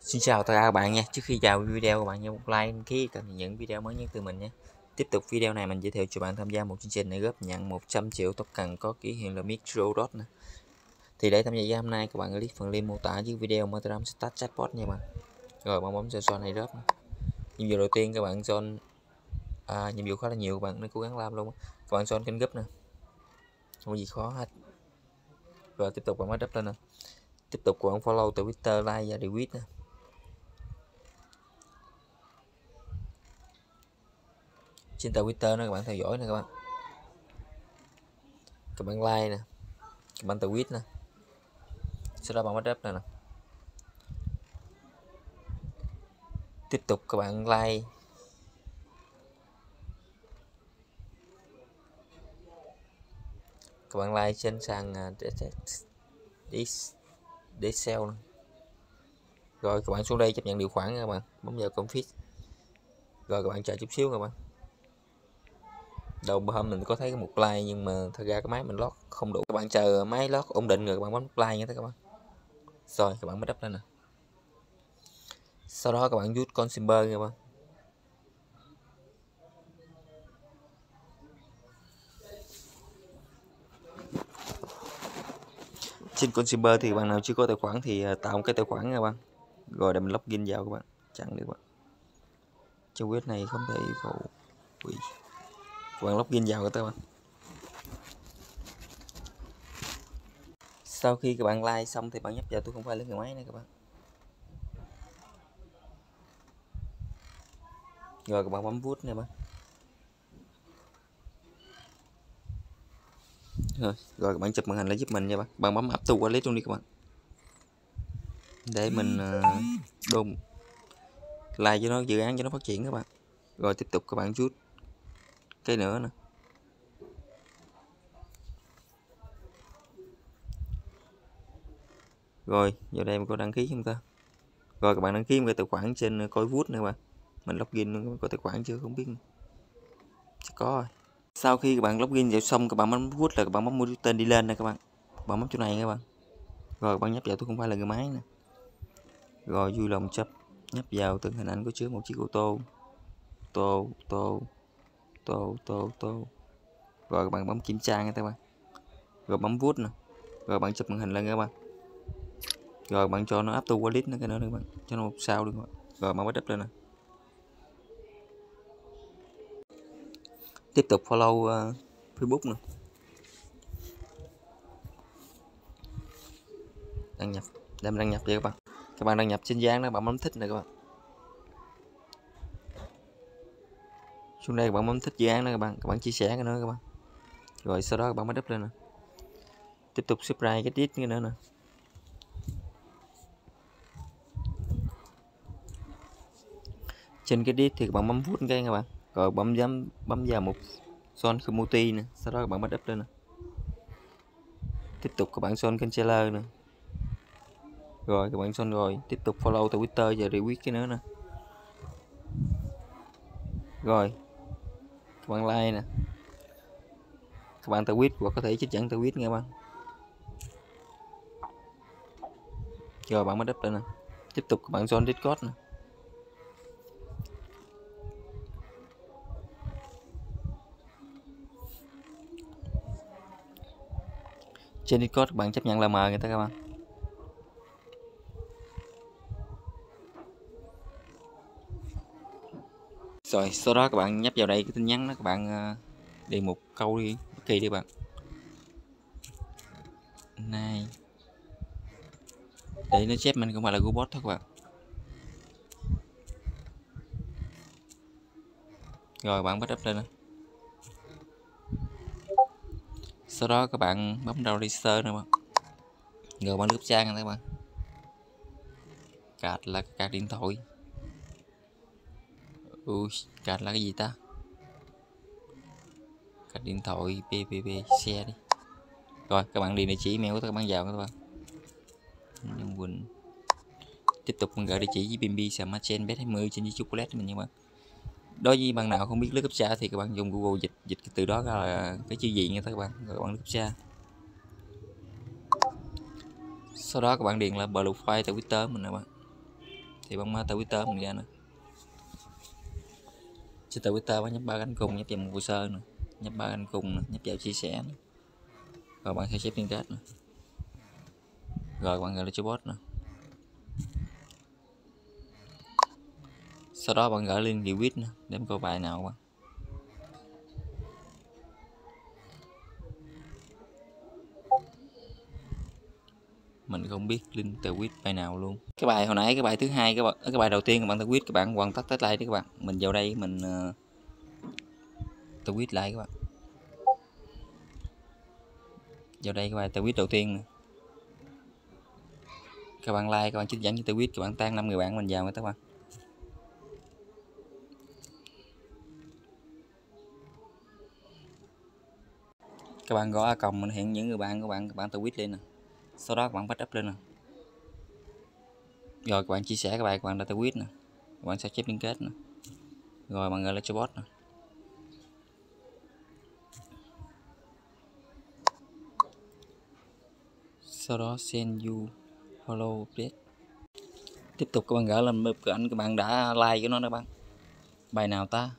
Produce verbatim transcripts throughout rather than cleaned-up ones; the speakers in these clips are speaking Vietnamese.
Xin chào tất cả các bạn nha. Trước khi vào video các bạn nhớ một like, đăng ký cập nhật những video mới nhất từ mình nhé. Tiếp tục video này mình giới thiệu cho bạn tham gia một chương trình để góp nhận một trăm triệu token có ký hiệu là MicroDot nè. Thì để tham gia hôm nay các bạn click phần link mô tả dưới video mà Telegram Start Chatbot nha bạn. Rồi bạn bấm vào join này drop nè. Nhiệm vụ đầu tiên các bạn join à, nhiệm vụ khá là nhiều, các bạn nên cố gắng làm luôn. Các bạn join kênh group nè. Không có gì khó hết. Rồi tiếp tục bạn mới đắp lên nè. Tiếp tục các bạn follow từ Twitter, like và retweet nè. Trên tờ Twitter nó các bạn theo dõi nè các bạn. Các bạn like nè, các bạn tweet nè, sau đó bạn bắt đáp này nè. Tiếp tục các bạn like, các bạn like trên sàn để để để sell nè. Rồi các bạn xuống đây chấp nhận điều khoản các bạn, bấm vào config. Rồi các bạn chờ chút xíu các bạn. Đầu hôm mình có thấy một like nhưng mà thật ra cái máy mình lót không đủ. Các bạn chờ máy lót ổn định rồi các bạn bấm like nha các bạn. Rồi các bạn mới đắp lên nè. Sau đó các bạn rút consumer các bạn. Trên consumer thì bạn nào chưa có tài khoản thì tạo một cái tài khoản các bạn. Rồi để mình login vào các bạn. Chẳng được các bạn. Trong web này không thể yêu cầu quỷ. Các bạn login vào các bạn. Sau khi các bạn like xong thì bạn nhấp vào tôi không phải lấy người máy nữa các bạn. Rồi các bạn bấm vote nè bạn. Rồi, rồi các bạn chụp màn hình lại giúp mình nha bạn. Bạn bấm up to wallet luôn đi các bạn. Để mình uh, đôn like cho nó dự án cho nó phát triển các bạn. Rồi tiếp tục các bạn rút cái nữa nè. Rồi giờ đây mình có đăng ký không ta? Rồi các bạn đăng ký một cái tài khoản trên coi vote nữa bạn. Mình login có tài khoản chưa không biết. Chắc có rồi. Sau khi các bạn login vào xong các bạn bấm vote là các bạn bấm mua tên đi lên nè các bạn. Bạn bấm chỗ này các bạn. Rồi các bạn nhấp vào tôi không phải là người máy nè. Rồi vui lòng chấp nhấp vào từng hình ảnh có chứa một chiếc ô tô. Tô tô tô tô tô. Rồi các bạn bấm kiểm tra nha các bạn. Rồi bấm vote nè. Rồi bạn chụp màn hình lên các bạn. Rồi bạn cho nó up to wallet nữa cái nữa các bạn, cho nó một sao được. Rồi bạn bắt đắp lên nè. Tiếp tục follow uh, Facebook nè. Đăng nhập, đem đăng nhập vậy các bạn. Các bạn đăng nhập trên dáng đó, bạn bấm thích nè các bạn. Xuống đây các bạn bấm thích dự án đó các bạn, các bạn chia sẻ cái nữa các bạn. Rồi sau đó các bạn bắt đắp lên nè. Tiếp tục subscribe cái tiết cái nữa nè. Trên cái disk thì các bạn bấm vote cái các bạn. Rồi bấm dám bấm vào một son community nè, sau đó các bạn bắt up lên nè. Tiếp tục các bạn son kênh trailer nè. Rồi các bạn son rồi, tiếp tục follow Twitter và retweet cái nữa nè. Rồi các bạn like nè. Các bạn tweet hoặc có thể trích dẫn tweet nghe bạn. Rồi bạn mới up lên nè. Tiếp tục các bạn son Discord nè. Trên Discord các bạn chấp nhận là mời người ta các bạn. Rồi sau đó các bạn nhấp vào đây cái tin nhắn đó, các bạn uh, điền một câu đi bất kỳ đi bạn. Này để nó chép mình không phải là robot thôi các bạn. Rồi bạn bắt up lên nè. Sau đó các bạn bấm vào register nè bạn. Rồi bạn lướt trang nè các bạn. Card là card điện thoại. Ui, card là cái gì ta? Card điện thoại pê pê pê xe đi. Rồi các bạn điền địa chỉ email của các bạn vào các bạn. Nhân Quỳnh. Tiếp tục mình gửi địa chỉ với bê em bê Smartchain bé hai mươi trên với chocolate mình nha bạn. Đối với bạn nào không biết lướt captcha thì các bạn dùng Google dịch dịch từ đó ra là cái chữ gì nha các bạn. Rồi các bạn lướt captcha. Sau đó các bạn điền là profile tại Twitter mình nè bạn. thì bấm Twitter mình ra nữa. Trên Twitter bạn nhấp ba cánh cùng, nhấp vào một hồ sơ nữa, nhấp ba cánh cùng nữa, nhấp vào chia sẻ nữa. Rồi bạn sẽ xếp liên kết nữa. Rồi bạn gọi là chatbot nữa. Sau đó bạn gửi link retweet nữa để coi bài nào bạn. Mình không biết link tweet bài nào luôn. Cái bài hồi nãy, cái bài thứ hai các bạn, cái bài đầu tiên các bạn tweet, các bạn hoàn tất test lại đi các bạn. Mình vào đây mình uh, tweet lại các bạn. Vào đây cái bài tweet đầu tiên này. Các bạn like, các bạn trích dẫn cho tweet, các bạn tan năm người bạn mình vào các bạn. Các bạn gõ icon mình hiện những người bạn của bạn, các bạn tweet lên nè. Sau đó các bạn bắt up lên nè. Rồi các bạn chia sẻ cái bài các bạn đã tweet nè. Các bạn sẽ chép liên kết nè. Rồi bạn gọi là chatbot nè. Sau đó send you follow update. Tiếp tục các bạn gửi lên bếp ảnh các bạn đã like cho nó đó bạn. Bài nào ta?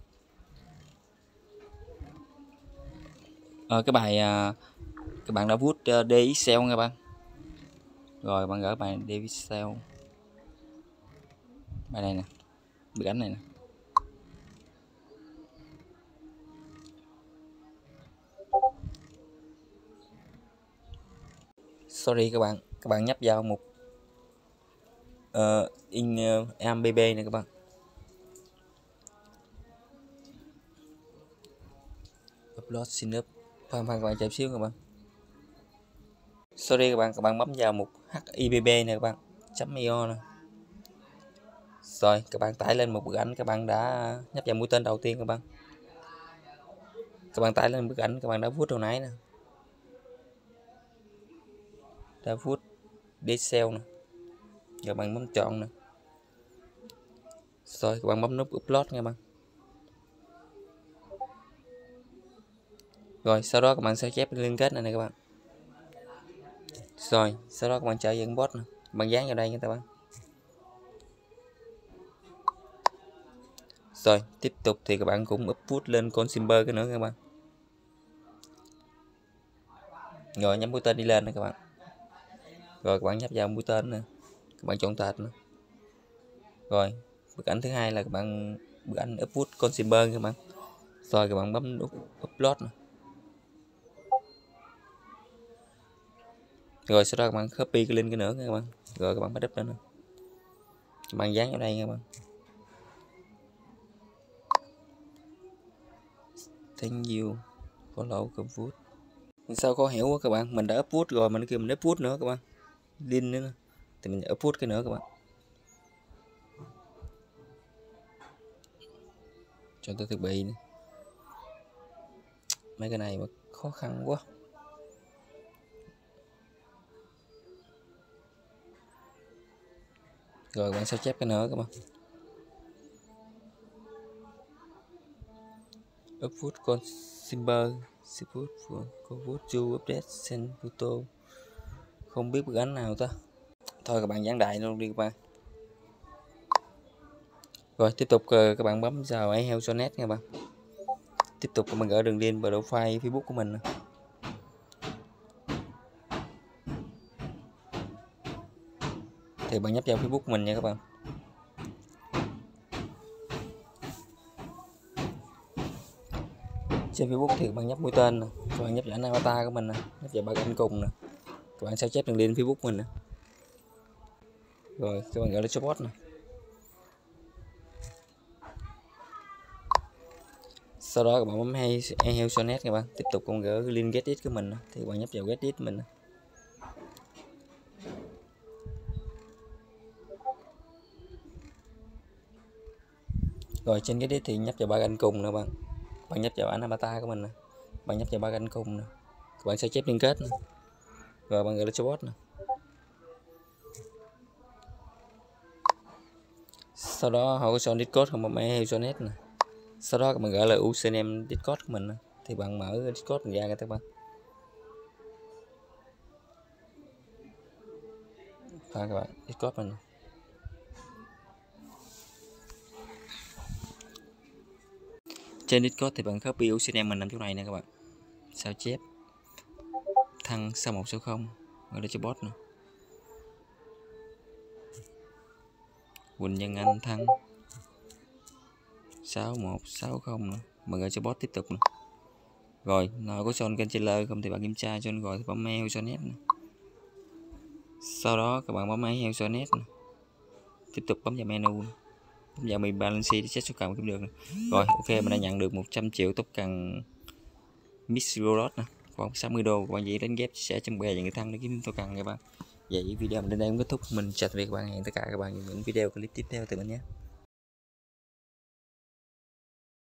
Ờ, cái bài à, các bạn đã vuốt uh, đê ích xê nha bạn. Rồi bạn gửi bài đê ích xê. Bài này nè, bức ảnh này nè. Sorry các bạn, các bạn nhấp vào một uh, in uh, em bê bê này các bạn. Upload xin up. Khoan khoan các bạn chờ xíu các bạn. Sorry các bạn, các bạn bấm vào một hát i bê bê này các bạn, chấm io nè. Rồi các bạn tải lên một bức ảnh, các bạn đã nhấp vào mũi tên đầu tiên các bạn. Các bạn tải lên bức ảnh các bạn đã vuốt hồi nãy nè. Đã vuốt để sell nè. Các bạn bấm chọn nè. Rồi các bạn bấm nút upload nha bạn. Rồi sau đó các bạn sẽ chép liên kết này nè các bạn. Rồi sau đó các bạn trở dẫn bot nè. Các bạn dán vào đây nha các bạn. Rồi tiếp tục thì các bạn cũng upload lên consumer cái nữa các bạn. Rồi nhắm mũi tên đi lên nè các bạn. Rồi các bạn nhấp vào mũi tên nè. Các bạn chọn tệp nữa. Rồi bức ảnh thứ hai là các bạn bức ảnh upload consumer các bạn. Rồi các bạn bấm nút upload nè. Rồi sau đó các bạn copy cái link cái nữa các bạn. Rồi các bạn bắt up lên nè. Các bạn dán vào đây các bạn. Thank you follow upload. Sao khó hiểu quá các bạn, mình đã upload rồi mình kêu mình upload nữa các bạn, link nữa nè. Thì mình upload cái nữa các bạn. Cho tôi thiết bị nữa. Mấy cái này mà khó khăn quá. Rồi bạn sao chép cái nữa các bạn. Upload consumer support for upload to update send photo. Không biết bức ảnh nào ta. Thôi các bạn giảng đại luôn đi các bạn. Rồi tiếp tục các bạn bấm vào iHelp.net nha bạn. Tiếp tục các bạn gửi đường link vào profile Facebook của mình. Thì bạn nhấp vào Facebook của mình nha các bạn. Trên Facebook thì các bạn nhấp mũi tên nè, các bạn nhấp vào ảnh avatar của mình nè, nhấp vào ba cạnh cùng nè. Các bạn sao chép đường link Facebook của mình nè. Rồi các bạn gọi là chatbot nè. Sau đó các bạn bấm hay iHelp.net các bạn. Tiếp tục con gửi link get it của mình nè. Thì các bạn nhấp vào get it mình nè. Rồi trên get it thì nhấp vào ba cạnh cùng nè bạn. Bạn nhấp vào ảnh avatar của mình nè. Bạn nhấp vào ba cạnh cùng nè. Các bạn sẽ chép liên kết nè. Rồi bạn gọi là chatbot nè. Sau đó họ có chọn Discord không bấm iHelp.net nè. Sau đó các bạn gọi là username Discord của mình nè. Thì bạn mở Discord ra các bạn. Và các bạn Discord mình. trên Discord thì bạn copy username mình nằm chỗ này nè các bạn. Sao chép Thăng sáu một sáu không gọi là cho bot nè. Quỳnh Nhân Anh Thăng sáu một sáu không nè, mọi người cho bot tiếp tục nè. Rồi nào có son kênh trailer không thì bạn kiểm tra cho rồi thì bấm mail cho net nè. Sau đó các bạn bấm mail cho net nè. Tiếp tục bấm vào menu nè. Bấm vào mình balance để check số cần kiếm được nè. Rồi ok, mình đã nhận được một trăm triệu token Miss Rolot nè, khoảng sáu mươi đô. Các bạn gì đến ghép sẽ trong bè và người thân để kiếm token các bạn. Vậy video mình đến đây cũng kết thúc. Mình chào tạm biệt các bạn, hẹn tất cả các bạn những video clip tiếp theo từ mình nhé.